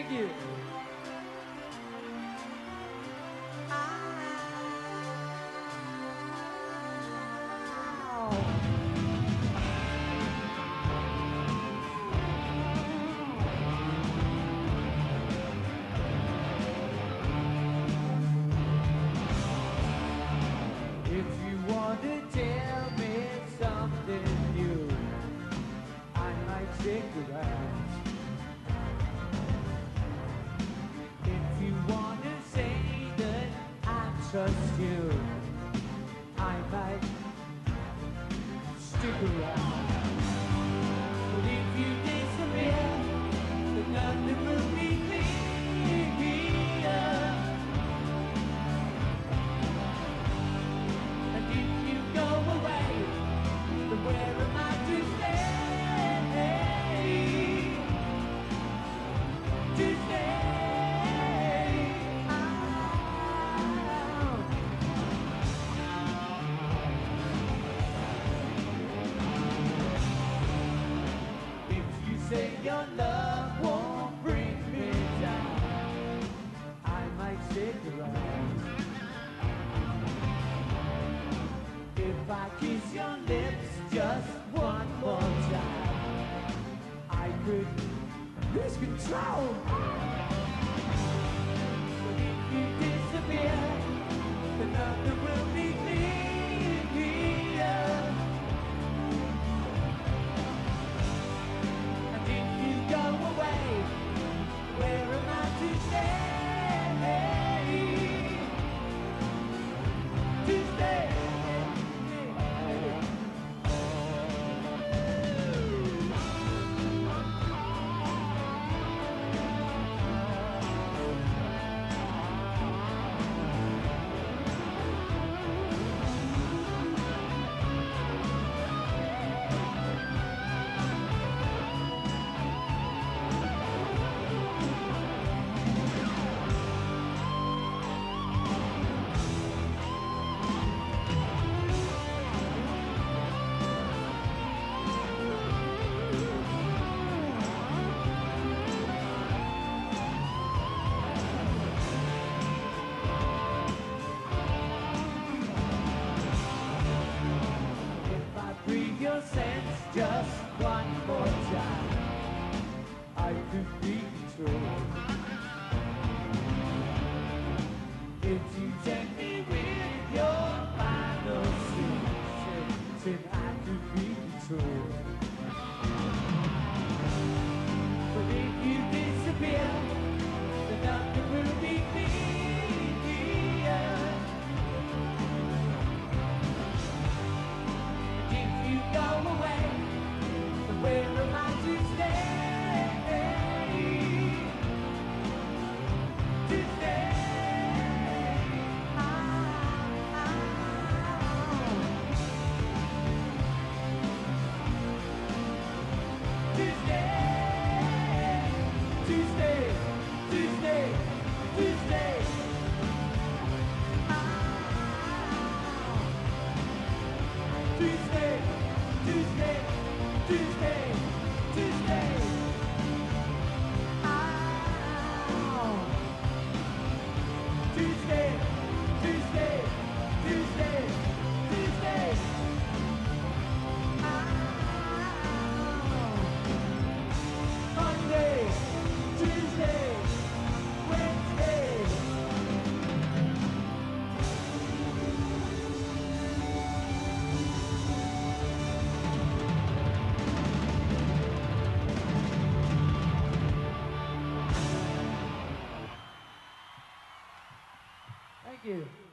Thank you. If you want to tell me something new, I might stick around. If you want to say that I trust you, I might stick around. But if you disappear, then nothing will be clear. And if you go away, then where am I to stay? To stay. If you say your love won't bring me down, I might stick around. If I kiss your lips just one more time, I could lose control. But if you disappear, then nothing will be clear. And if you go away, where am I to stay? To stay. Breathe your sense just one more time, I could be controlled. If you take me with your final sentence, then I could be controlled. But if you disappear, then nothing will be clear. Go away, where am I to stay? To stay. To stay. To stay. To stay. To stay. Tuesday, Tuesday, Tuesday, Tuesday. Tuesday, Tuesday, Tuesday, Tuesday. Monday, Tuesday, Wednesday. Thank you.